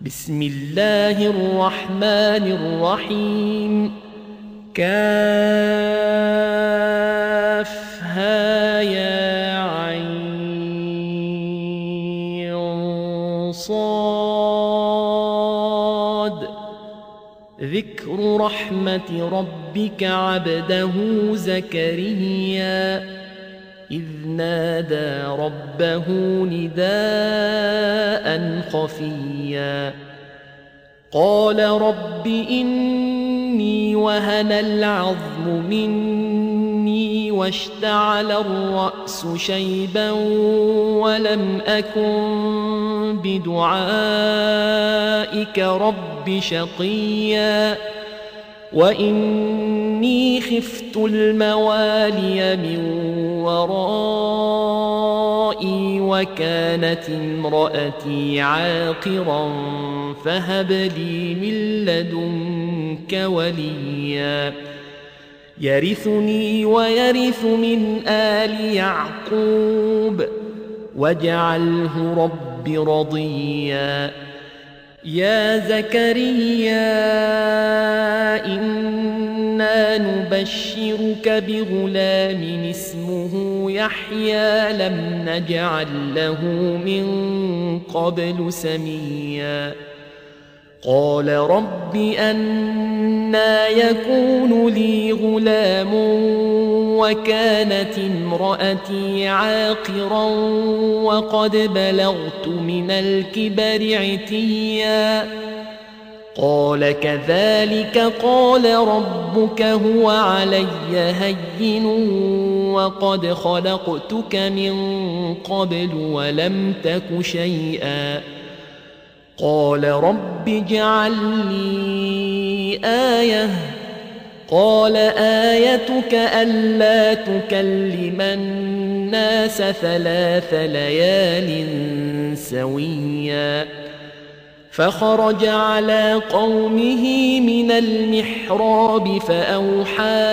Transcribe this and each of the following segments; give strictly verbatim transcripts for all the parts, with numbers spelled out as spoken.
بسم الله الرحمن الرحيم. كافها يا عين صاد. ذكر رحمة ربك عبده زكريا إذ نادى ربه نداء خفيا قال رب إني وهن العظم مني واشتعل الرأس شيبا ولم أكن بدعائك رب شقيا وإني خفت الموالي من ورائي وكانت امرأتي عاقرا فهب لي من لدنك وليا يرثني ويرث من آل يعقوب واجعله رب رضيا. يا زكريا إنا نبشرك بغلام اسمه يحيى لم نجعل له من قبل سميا قال رب أنى يكون لي غلام وكانت امرأتي عاقرا وقد بلغت من الكبر عتيا قال كذلك قال ربك هو علي هين وقد خلقتك من قبل ولم تك شيئا قال رب اجعل لي آية قال آيتك ألا تكلم الناس ثلاث ليال سويا فخرج على قومه من المحراب فأوحى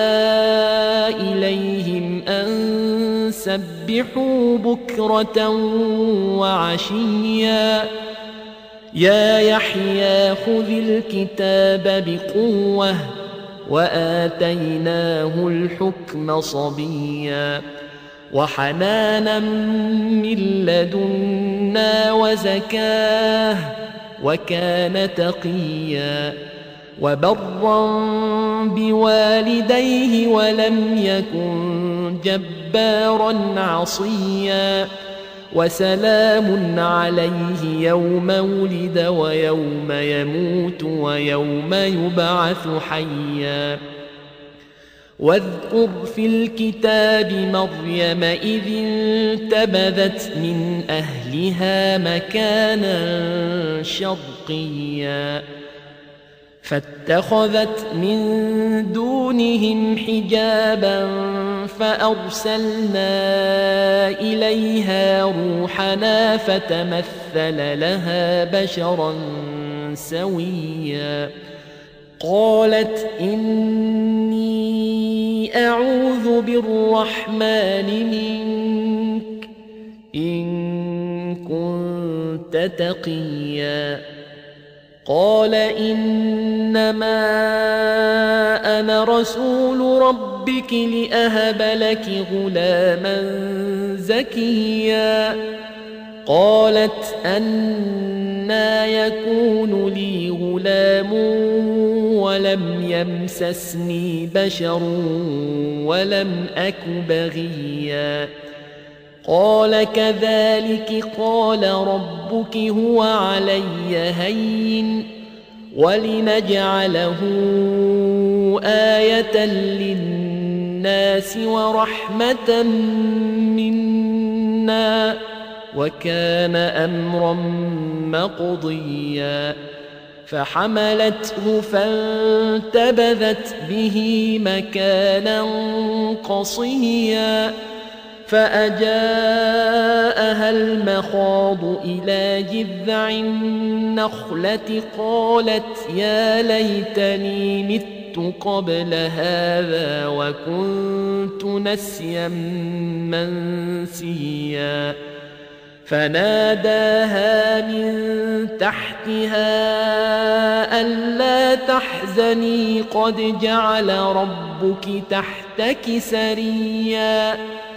إليهم أن سبحوا بكرة وعشيا يا يحيى خذ الكتاب بقوة وآتيناه الحكم صبيا وحنانا من لدنا وزكاه وكان تقيا وبرا بوالديه ولم يكن جبارا عصيا وسلام عليه يوم ولد ويوم يموت ويوم يبعث حيا واذكر في الكتاب مريم إذ انتبذت من أهلها مكانا شرقيا فاتخذت من دونهم حجابا فأرسلنا إليها روحنا فتمثل لها بشرا سويا قالت إني أعوذ بالرحمن منك إن كنت تقيا قال إنما أنا رسول ربك لأهب لك غلاما زكيا قالت أنى يكون لي غلام ولم يمسسني بشر ولم أك بغيا قال كذلك قال ربك هو علي هين ولنجعله آية للناس ورحمة منا وكان أمرا مقضيا فحملته فانتبذت به مكانا قصيا فأجاءها المخاض إلى جذع النخلة قالت يا ليتني مت قبل هذا وكنت نسيا منسيا فناداها من تحتها ألا تحزني قد جعل ربك تحتك سريا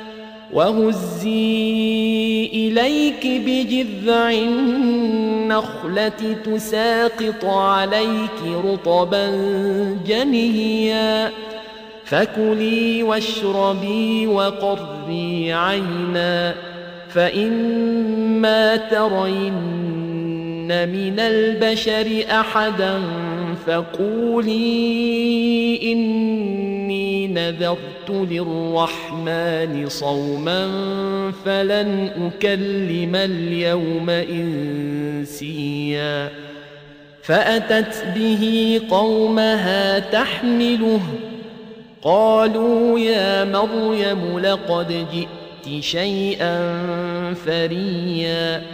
وهزي إليك بجذع النخلة تساقط عليك رطبا جنيا فكلي واشربي وقري عينا فإما ترين من البشر أحدا فقولي إني نذرت للرحمن صوما فلن أكلم اليوم إنسيا فأتت به قومها تحمله قالوا يا مريم لقد جئت شيئا فريا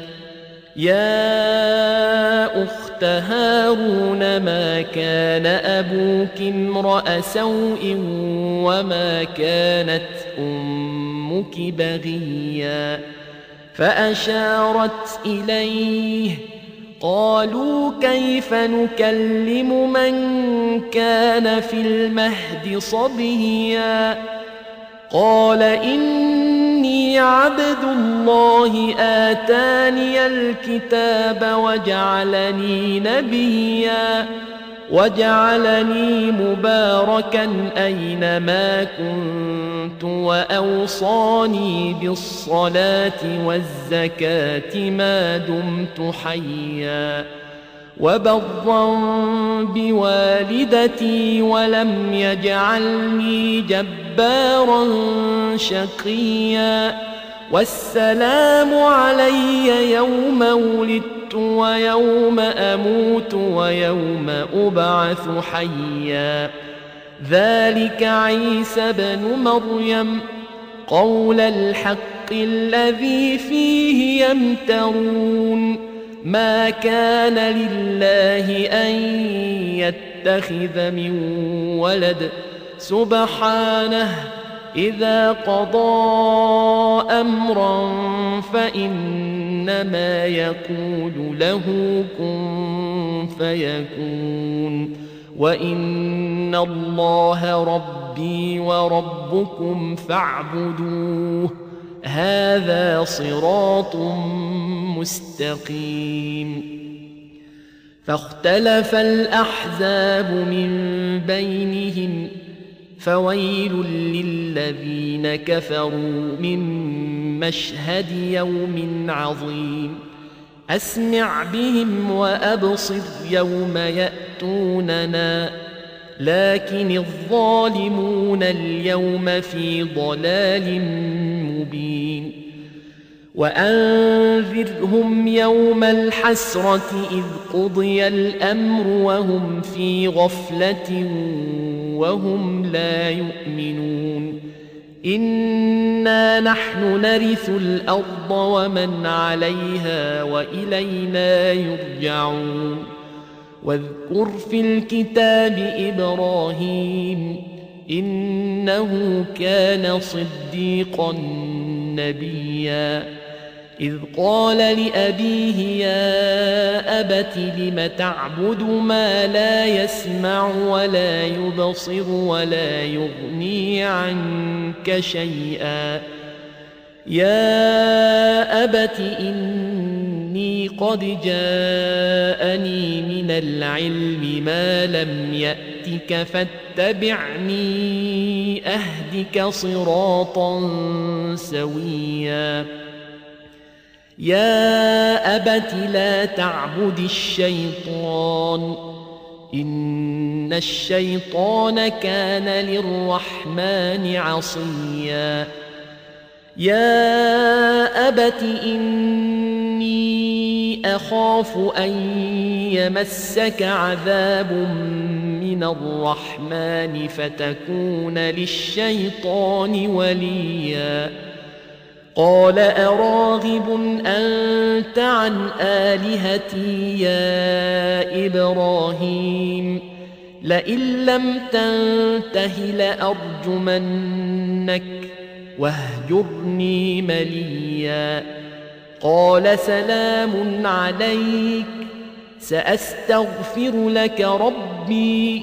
يا أخت هارون ما كان أبوك امرأ سوء وما كانت أمك بغيا فأشارت إليه قالوا كيف نكلم من كان في المهد صبيا قال إني عبد الله آتاني الكتاب وجعلني نبيا وجعلني مباركا أينما كنت وأوصاني بالصلاة والزكاة ما دمت حيا وبرا بوالدتي ولم يجعلني جبارا شقيا والسلام علي يوم ولدت ويوم أموت ويوم أبعث حيا ذلك عيسى بن مريم قول الحق الذي فيه يمترون ما كان لله أن يتخذ من ولد سبحانه إذا قضى أمرا فإنما يقول له كن فيكون وإن الله ربي وربكم فاعبدوه هذا صراط مستقيم فاختلف الأحزاب من بينهم فويل للذين كفروا من مشهد يوم عظيم أسمع بهم وأبصر يوم يأتوننا لكن الظالمون اليوم في ضلال مبين وأنذرهم يوم الحسرة إذ قضي الأمر وهم في غفلة وهم لا يؤمنون إنا نحن نرث الأرض ومن عليها وإلينا يرجعون واذكر في الكتاب إبراهيم إنه كان صديقا نبيا إذ قال لأبيه يا أبت لم تعبد ما لا يسمع ولا يبصر ولا يغني عنك شيئا يا أبت إني قد جاءني من العلم ما لم يأتك فاتبعني أهدك صراطا سويا يا أبت لا تعبد الشيطان إن الشيطان كان للرحمن عصيا يا أبت إني أخاف أن يمسك عذاب من الرحمن فتكون للشيطان وليا قال أراغب أنت عن آلهتي يا إبراهيم لئن لم تنته لأرجمنك واهجرني مليا قال سلام عليك سأستغفر لك ربي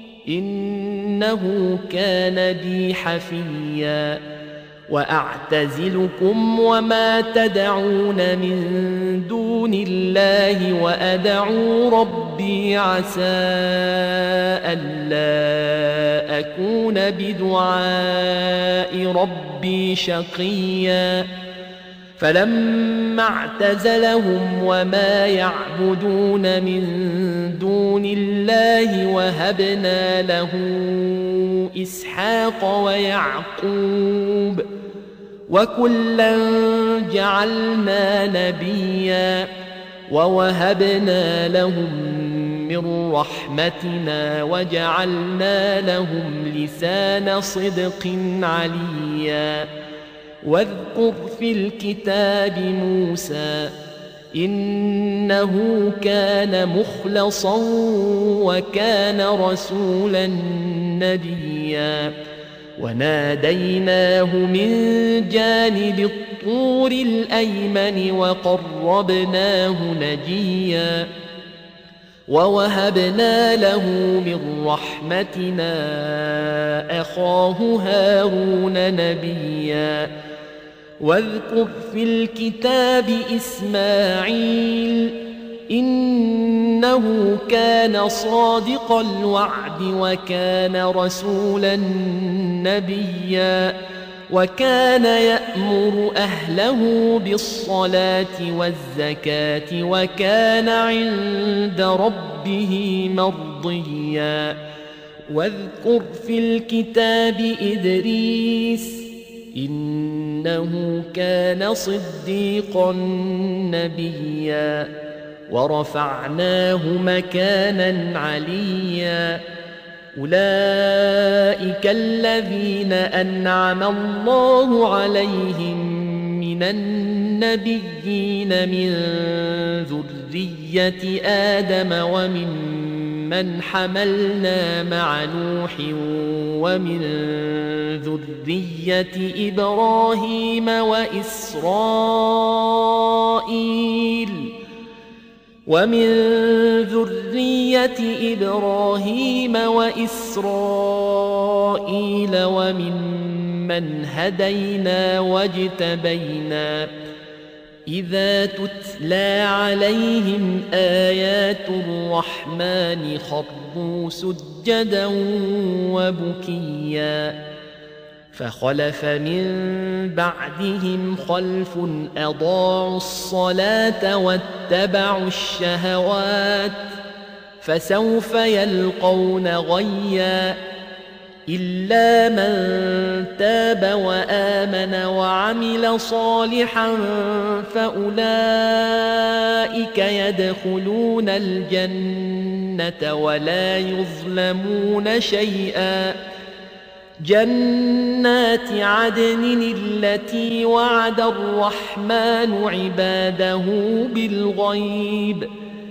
إنه كان بي حفيا وأعتزلكم وما تدعون من دون الله وأدعو ربي عسى ألا أكون بدعاء ربي شقيا فلما اعتزلهم وما يعبدون من دون الله وهبنا له إسحاق ويعقوب وكلا جعلنا نبيا ووهبنا لهم من رحمتنا وجعلنا لهم لسان صدق عليا واذكر في الكتاب موسى إنه كان مخلصا وكان رسولا نبيا وناديناه من جانب الطور الأيمن وقربناه نجيا ووهبنا له من رحمتنا أخاه هارون نبيا واذكر في الكتاب إسماعيل إنه كان صادق الوعد وكان رسولا نبيا وكان يأمر أهله بالصلاة والزكاة وكان عند ربه مرضيا واذكر في الكتاب إدريس إنه كان صديقا نبيا ورفعناه مكانا عليا أولئك الذين أنعم الله عليهم من النبيين من ذرية آدم وممن حملنا مع نوح ومن ذرية إبراهيم وإسرائيل ومن ذرية إبراهيم وإسرائيل وممن هدينا واجتبينا إذا تتلى عليهم آيات الرحمن خروا سجدا وبكيا فخلف من بعدهم خلف أضاعوا الصلاة واتبعوا الشهوات فسوف يلقون غيا إلا من تاب وآمن وعمل صالحا فأولئك يدخلون الجنة ولا يظلمون شيئا جنات عدن التي وعد الرحمن عباده بالغيب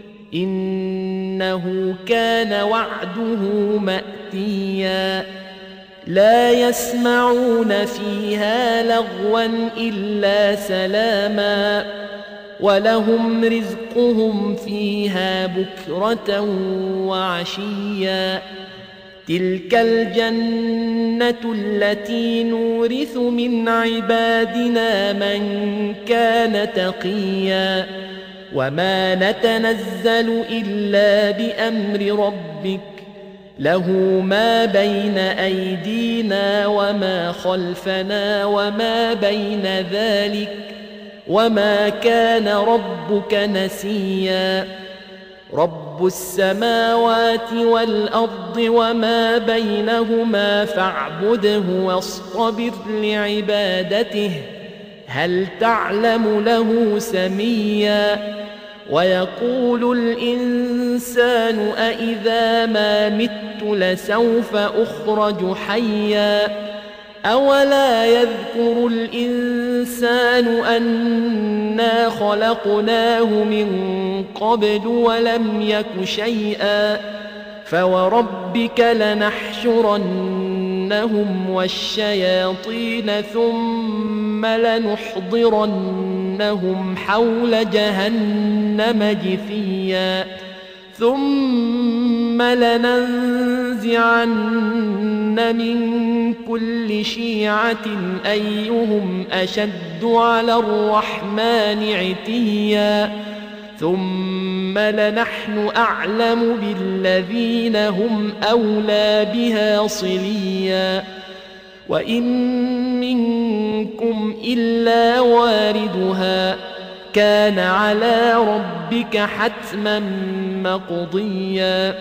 إنه كان وعده مأتيا لا يسمعون فيها لغوا إلا سلاما ولهم رزقهم فيها بكرة وعشيا تلك الجنة التي نورث من عبادنا من كان تقيا وما نتنزل إلا بأمر ربك له ما بين أيدينا وما خلفنا وما بين ذلك وما كان ربك نسيا رب السماوات والأرض وما بينهما فاعبده واصطبر لعبادته هل تعلم له سميا ويقول الإنسان أإذا ما مت لسوف أخرج حيا أولا يذكر الإنسان أنا خلقناه من قبل ولم يك شيئا فوربك لنحشرنهم والشياطين ثم لنحضرنهم فتحسبنهم حول جهنم جثيا ثم لننزعن من كل شيعة أيهم أشد على الرحمن عتيا ثم لنحن أعلم بالذين هم أولى بها صليا وإن منكم إلا واردها كان على ربك حتما مقضيا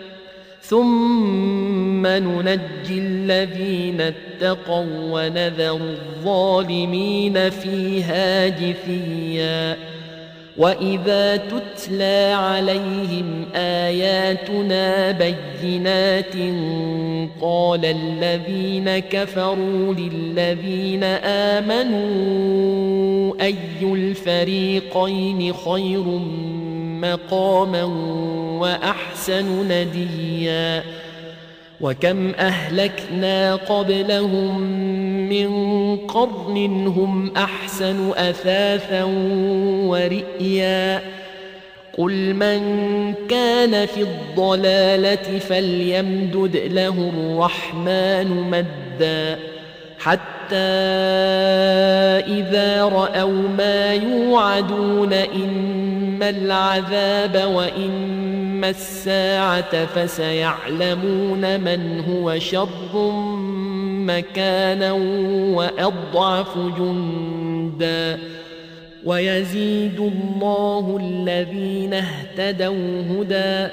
ثم ننجي الذين اتقوا ونذر الظالمين فيها جثيا وإذا تتلى عليهم آياتنا بينات قال الذين كفروا للذين آمنوا أي الفريقين خير مقاما وأحسن نديا وكم أهلكنا قبلهم من قرن هم أحسن أثاثا ورئيا قل من كان في الضلالة فليمدد له الرحمن مدا حتى إذا رأوا ما يوعدون إما العذاب وإما الساعة فسيعلمون من هو شر مكانا وأضعف جندا ويزيد الله الذين اهتدوا هدى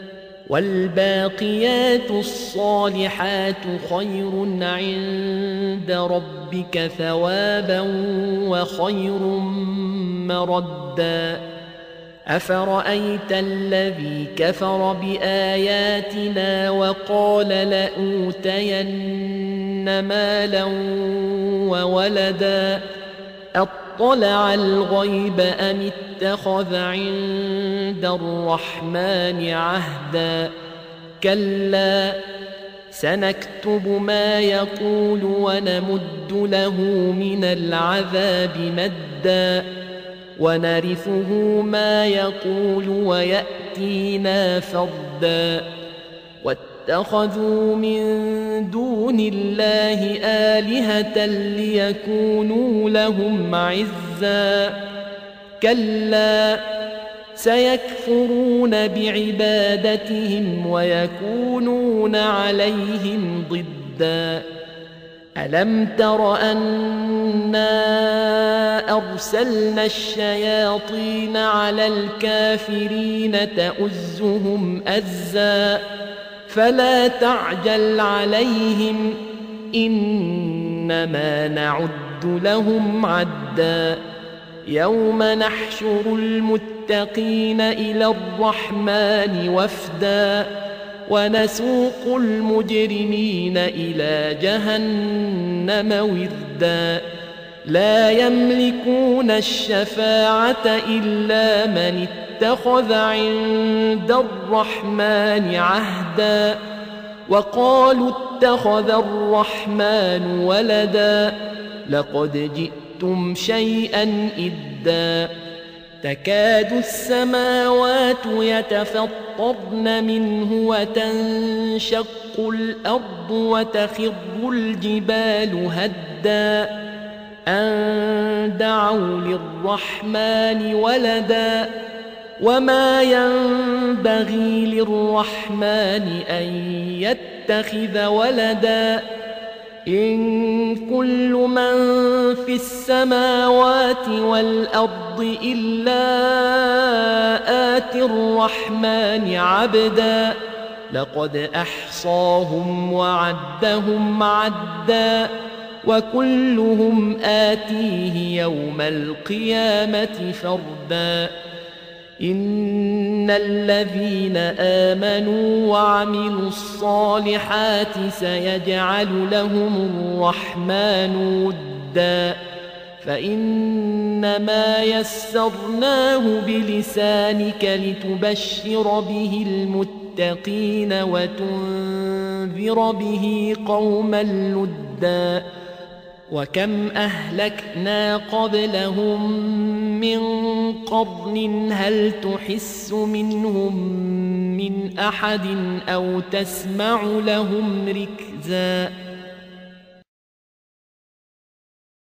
والباقيات الصالحات خير عند ربك ثوابا وخير مردا أفرأيت الذي كفر بآياتنا وقال لأوتين مالا وولدا أطلع الغيب أم اتخذ عند الرحمن عهدا كلا سنكتب ما يقول ونمد له من العذاب مدا ونرثه ما يقول ويأتينا فردا واتخذوا من دون الله آلهة ليكونوا لهم عزا كلا سيكفرون بعبادتهم ويكونون عليهم ضدا ألم تر أنا أرسلنا الشياطين على الكافرين تؤزهم أزا فلا تعجل عليهم إنما نعد لهم عدا يوم نحشر المتقين إلى الرحمن وفدا ونسوق المجرمين إلى جهنم وردا لا يملكون الشفاعة إلا من اتخذ عند الرحمن عهدا وقالوا اتخذ الرحمن ولدا لقد جئتم شيئا إدا تكاد السماوات يتفطرن منه وتنشق الأرض وتخر الجبال هدا أن دعوا للرحمن ولدا وما ينبغي للرحمن أن يتخذ ولدا إن كل من في السماوات والأرض إلا آتي الرحمن عبدا لقد أحصاهم وعدهم عدا وكلهم آتيه يوم القيامة فردا إن الذين آمنوا وعملوا الصالحات سيجعل لهم الرحمن ودا فإنما يسرناه بلسانك لتبشر به المتقين وتنذر به قوما لدا وكم أهلكنا قبلهم من قرن هل تحس منهم من أحد أو تسمع لهم ركزا